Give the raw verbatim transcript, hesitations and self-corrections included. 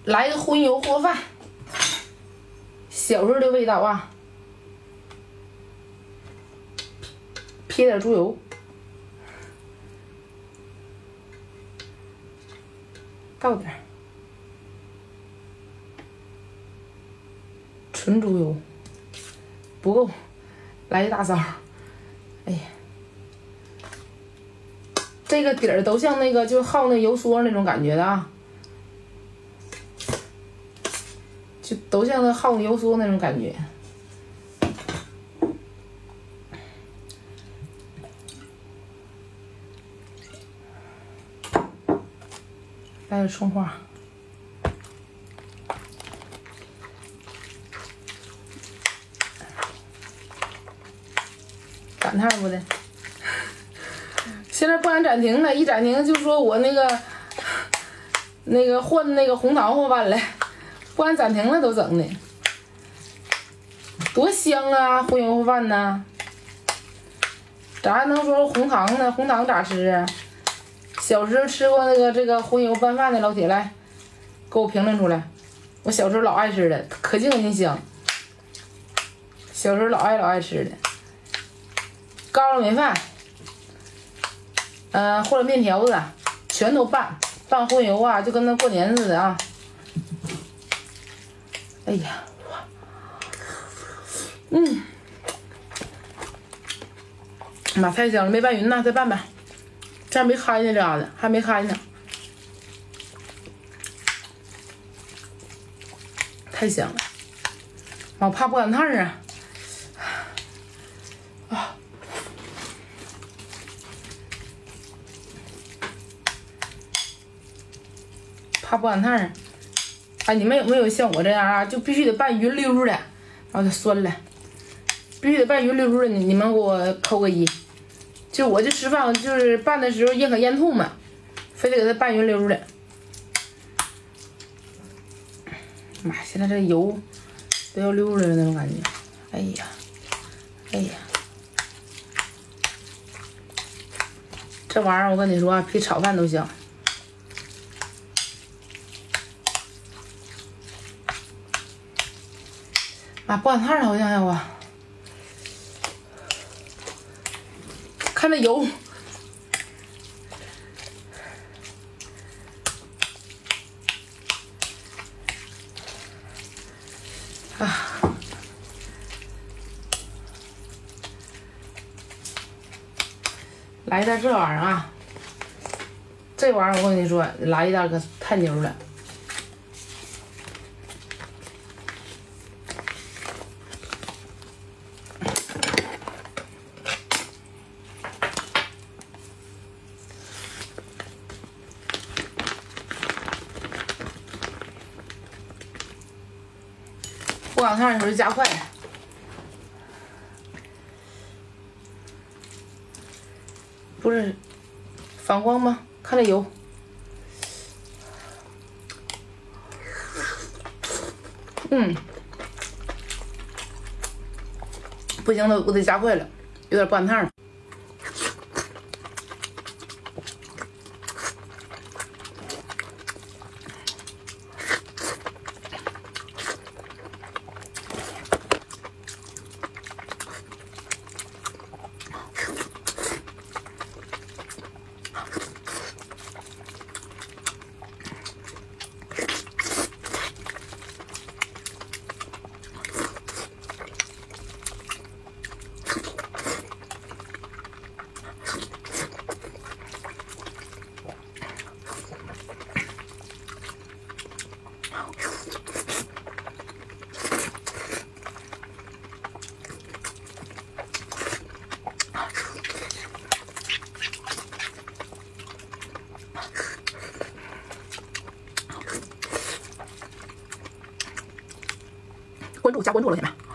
来个荤油和饭，小时候的味道啊。撇点猪油，倒点纯猪油，不够，来一大勺。哎呀，这个底儿都像那个就耗那油梭那种感觉的啊。 就都像那耗油酥那种感觉，来点葱花，赶趟不的。现在不敢暂停了，一暂停就说我那个那个换那个红糖花饭了。 不然暂停了都整的，多香啊！荤油饭呢，咋还能说红糖呢？红糖咋吃啊？小时候吃过那个这个荤油拌饭的老铁来，给我评论出来。我小时候老爱吃的，可劲可劲香。小时候老爱老爱吃的，高粱米饭，呃或者面条子，全都拌拌荤油啊，就跟那过年似的啊。 哎呀，嗯，妈太香了，没拌匀呢，再拌拌，这还没开呢，这嘎子还没开呢，太香了，我怕不赶趟啊，啊，怕不赶趟。 哎，你们有没有像我这样啊？就必须得拌匀溜的，然后就酸了，必须得拌匀溜的。你你们给我扣个一。就我就吃饭，就是拌的时候咽可咽吐嘛，非得给它拌匀溜的。妈，现在这油都要溜了那种感觉。哎呀，哎呀，这玩意儿我跟你说啊，比炒饭都香。 妈，不赶趟了，我想想我，看那油，啊，来一袋这玩意儿啊，这玩意儿我跟你说，来一袋可太牛了。 不赶趟的时候就加快，不是反光吗？看这油，嗯，不行了，我得加快了，有点不赶趟。 关注加关注了，姐妹。